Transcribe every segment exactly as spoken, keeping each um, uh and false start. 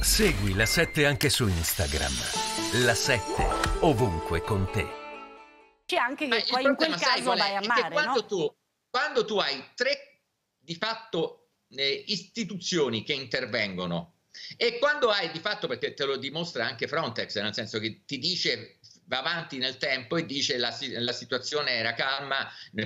Segui La sette anche su Instagram. La sette, ovunque con te. C'è anche che poi in quel caso vai a mare, quando, no? tu, quando tu hai tre, di fatto, eh, istituzioni che intervengono, e quando hai, di fatto, perché te lo dimostra anche Frontex, nel senso che ti dice, va avanti nel tempo e dice la, la situazione era calma,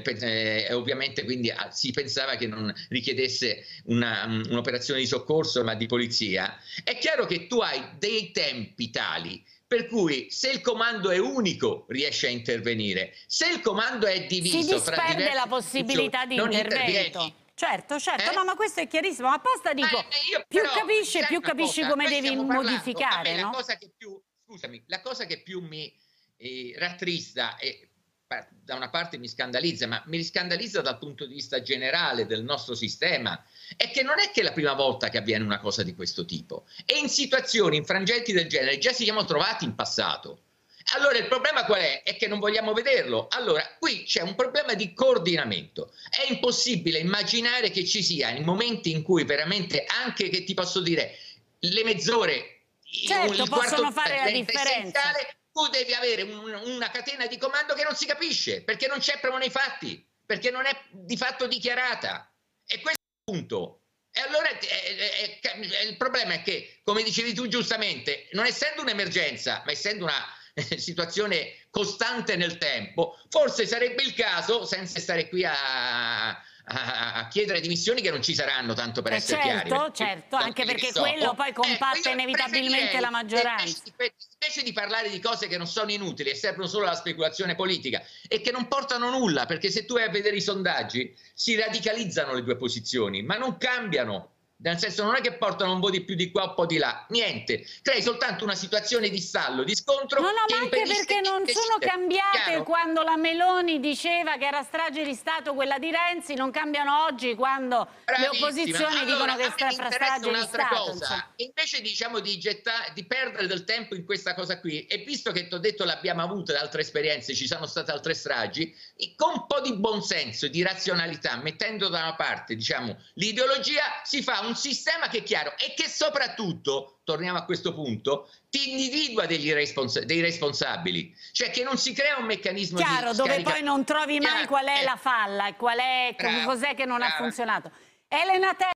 eh, ovviamente quindi si pensava che non richiedesse un'operazione di soccorso ma di polizia, è chiaro che tu hai dei tempi tali per cui se il comando è unico riesce a intervenire, se il comando è diviso si tra diverse disperde la possibilità di intervento. Certo, certo, eh? no, ma questo è chiarissimo. Apposta dico, eh, io, più però, capisci, più capisci cosa, come devi modificare, me, no? La cosa che più, scusami, la cosa che più mi eh, rattrista e da una parte mi scandalizza, ma mi scandalizza dal punto di vista generale del nostro sistema, è che non è che è la prima volta che avviene una cosa di questo tipo, e in situazioni, in frangenti del genere già ci siamo trovati in passato. Allora il problema qual è? È che non vogliamo vederlo. Allora qui c'è un problema di coordinamento. È impossibile immaginare che ci sia in momenti in cui veramente, anche che ti posso dire, le mezz'ore, certo, il possono quarto fare la differenza. Tu devi avere un, una catena di comando che non si capisce, perché non c'è proprio nei fatti, perché non è di fatto dichiarata. E questo è il punto. E allora è, è, è, il problema è che, come dicevi tu giustamente, non essendo un'emergenza, ma essendo una situazione costante nel tempo, forse sarebbe il caso, senza stare qui a, a, a chiedere dimissioni che non ci saranno, tanto per eh essere certo, chiari. Certo, anche perché so, quello poi compatta eh, inevitabilmente la maggioranza. Invece, invece di parlare di cose che non sono inutili e servono solo alla speculazione politica e che non portano nulla, perché se tu vai a vedere i sondaggi si radicalizzano le due posizioni, ma non cambiano. Nel senso, non è che portano un po' di più di qua o un po' di là, niente, crei soltanto una situazione di stallo, di scontro. No, no, ma anche perché non sono cambiate. Chiaro? Quando la Meloni diceva che era strage di Stato quella di Renzi, non cambiano oggi quando Bravissima. Le opposizioni allora, dicono che sta fra strage di Stato. Cosa. Invece diciamo di, gettare, di perdere del tempo in questa cosa qui, e visto che ti ho detto l'abbiamo avuta da altre esperienze, ci sono state altre stragi, con un po' di buonsenso e di razionalità, mettendo da una parte diciamo l'ideologia, si fa un sistema che è chiaro e che soprattutto, torniamo a questo punto, ti individua degli responsa dei responsabili, cioè che non si crea un meccanismo chiaro, di dove scarica... poi non trovi mai chiaro, qual è eh. la falla e qual è, cos'è che non brava. ha funzionato. Elena Te